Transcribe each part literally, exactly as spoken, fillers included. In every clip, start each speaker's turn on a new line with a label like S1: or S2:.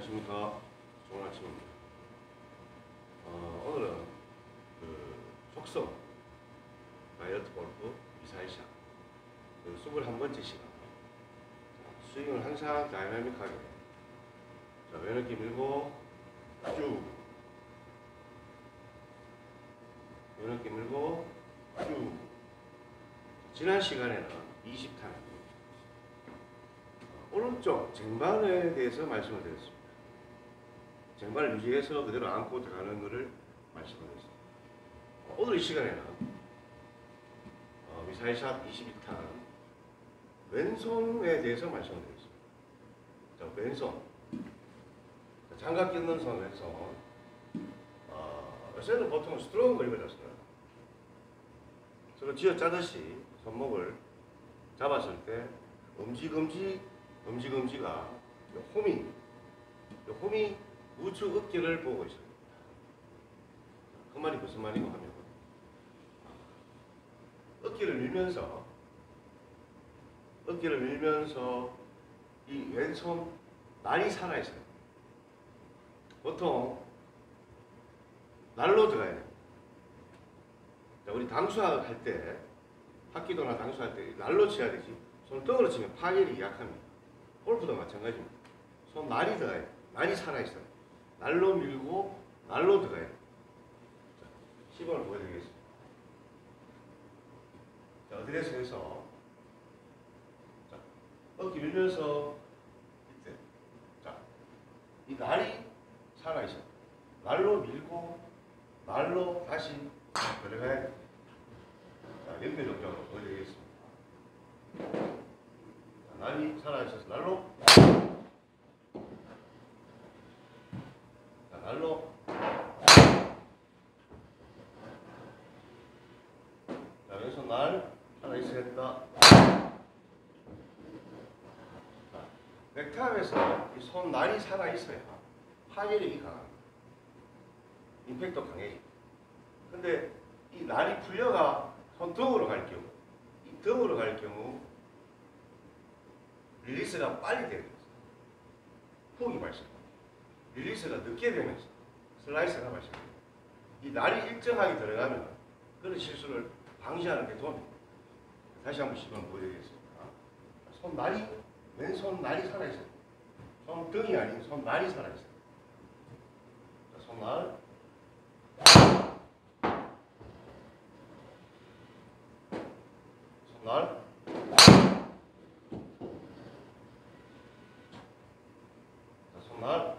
S1: 안녕하십니까. 좋은 아침입니다. 어, 오늘은 그 속성 다이어트 골프 미사일샷 그 이십일 번째 시간. 자, 스윙을 항상 다이나믹하게 자, 왼어깨 밀고 쭉 왼어깨 밀고 쭉. 지난 시간에는 이십 탄 어, 오른쪽 쟁반에 대해서 말씀을 드렸습니다. 쟁반을 유지해서 그대로 안고 들어가는 것을 말씀을 드렸습니다. 어, 오늘 이 시간에는 어, 미사일샷 이십이 탄 왼손에 대해서 말씀을 드리겠습니다. 자, 왼손. 자, 장갑 끼는 손 왼손. 어, 요새는 보통 스트로크 그립을 서로 쥐어 짜듯이 손목을 잡았을 때 엄지검지, 엄지검지가 홈이, 홈이 우측 어깨를 보고 있습니다. 그 말이 무슨 말이고 하면 어깨를 밀면서 어깨를 밀면서 이 왼손 날이 살아있어요. 보통 날로 들어가야 돼요. 자, 우리 당수할 때, 합기도나 당수할 때 날로 쳐야 되지. 손등으로 치면 파열이 약합니다. 골프도 마찬가지입니다. 손 날이 들어가야 돼요. 날이 살아있어요. 날로 밀고 날로 들어가야 돼요. 자, 시범을 보여드리겠습니다. 자, 어드레스 해서 자, 어깨 밀면서 이때 자, 이 날이 살아있어요. 날로 밀고 날로 다시 들어가야 돼요. 자, 연결 동작으로 보여드리겠습니다. 자, 날이 살아있어서 날로 자, 날로 자, 왼손 날 살아있어야 된다. 백탑에서 이 손 날이 살아있어야 파괴력이 강합니다. 임팩트도 강해집니다. 근데 이 날이 풀려가 손등으로 갈 경우, 이 등으로 갈 경우 릴리스가 빨리 되면서 훅이 발생합니다. 릴리스가 늦게 되면서 슬라이스가 발생합니다. 이 날이 일정하게 들어가면 그런 실수를 방지하는 데 도움이 됩니다. 다시 한번 시범 보여드리겠습니다. 손 날이, 왼손 날이 살아있어요. 손 등이 아닌 손 날이 살아있어요. 자, 손 날. 손 날. 자, 손 날.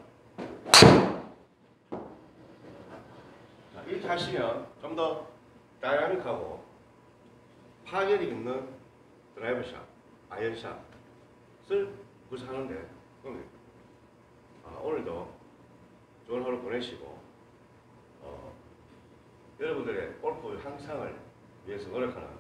S1: 자, 이렇게 하시면 좀 더 다이나믹하고 파괴력 있는 드라이버 샷, 아이언 샷을 구사하는데 도움이 됩니다. 아, 오늘도 좋은 하루 보내시고 어, 여러분들의 골프 향상을 위해서 노력하는